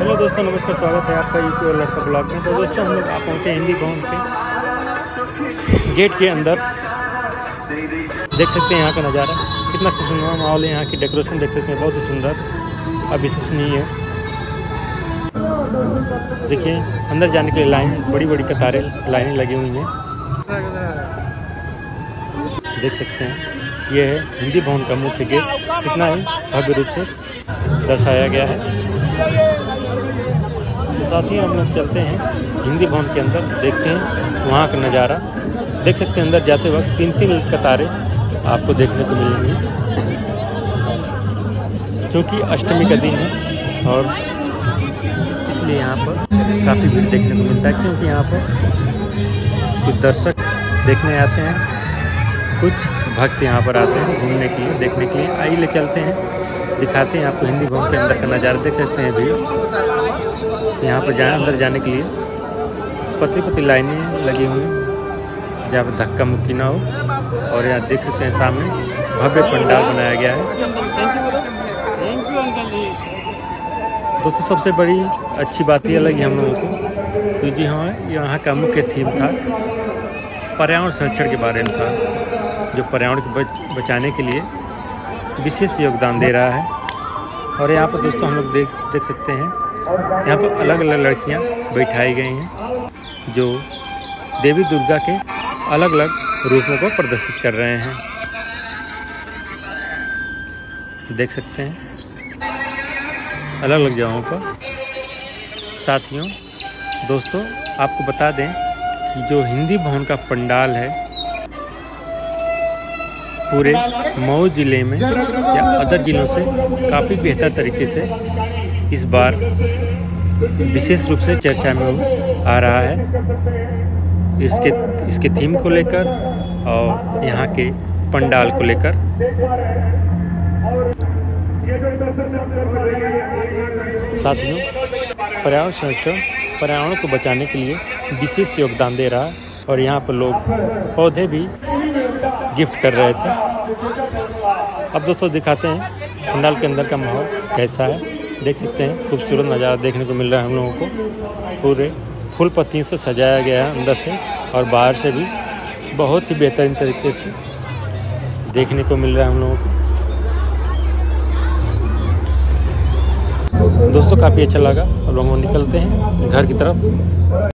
Hello दोस्तों, नमस्कार। स्वागत है आपका यूपी और लड़का ब्लॉग में। तो दोस्तों, हम लोग आप पहुँचे हिंदी भवन के गेट के अंदर। देख सकते हैं यहाँ का नज़ारा, कितना खुशनुमा माहौल है। यहाँ की डेकोरेशन देख सकते हैं, बहुत ही सुंदर, अविश्वसनीय है। देखिए, अंदर जाने के लिए लाइन, बड़ी बड़ी कतारें, लाइनें लगी हुई हैं। देख सकते हैं, ये है हिंदी भवन का मुख्य गेट। कितना ही भव्य रूप से दर्शाया गया है। तो साथ ही हम लोग चलते हैं हिंदी भवन के अंदर, देखते हैं वहाँ का नज़ारा। देख सकते हैं अंदर जाते वक्त 3-3 कतारें आपको देखने को मिलेंगी, क्योंकि अष्टमी का दिन है और इसलिए यहाँ पर काफ़ी भीड़ देखने को मिलता है। क्योंकि यहाँ पर कुछ दर्शक देखने आते हैं, कुछ भक्त यहाँ पर आते हैं घूमने के लिए, देखने के लिए। आइए ले चलते हैं, दिखाते हैं आपको हिंदी भवन के अंदर का नज़ारा। देख सकते हैं भीड़ यहाँ पर अंदर जाने के लिए पतली लाइनें लगी हुई हैं, जहाँ पर धक्का मुक्की ना हो। और यहाँ देख सकते हैं सामने भव्य पंडाल बनाया गया है। दोस्तों, सबसे बड़ी अच्छी बात यह लगी हम लोगों को, क्योंकि हाँ, यहाँ का मुख्य थीम था पर्यावरण संरक्षण के बारे में था, जो पर्यावरण को बचाने के लिए विशेष योगदान दे रहा है। और यहाँ पर दोस्तों हम लोग देख सकते हैं, यहाँ पर अलग अलग लड़कियाँ बैठाई गई हैं, जो देवी दुर्गा के अलग अलग रूपों को प्रदर्शित कर रहे हैं। देख सकते हैं अलग अलग जगहों पर। साथियों, दोस्तों, आपको बता दें कि जो हिंदी भवन का पंडाल है, पूरे मऊ ज़िले में या अदर ज़िलों से काफ़ी बेहतर तरीके से इस बार विशेष रूप से चर्चा में आ रहा है। इसके थीम को लेकर और यहाँ के पंडाल को लेकर। साथियों, पर्यावरण संरक्षण पर्यावरण को बचाने के लिए विशेष योगदान दे रहा है। और यहाँ पर लोग पौधे भी गिफ्ट कर रहे थे। अब दोस्तों दिखाते हैं पंडाल के अंदर का माहौल कैसा है। देख सकते हैं खूबसूरत नज़ारा देखने को मिल रहा है हम लोगों को। पूरे फूल पत्तियों से सजाया गया है, अंदर से और बाहर से भी बहुत ही बेहतरीन तरीके से देखने को मिल रहा है हम लोगों को। दोस्तों, काफ़ी अच्छा लगा। अब हम निकलते हैं घर की तरफ।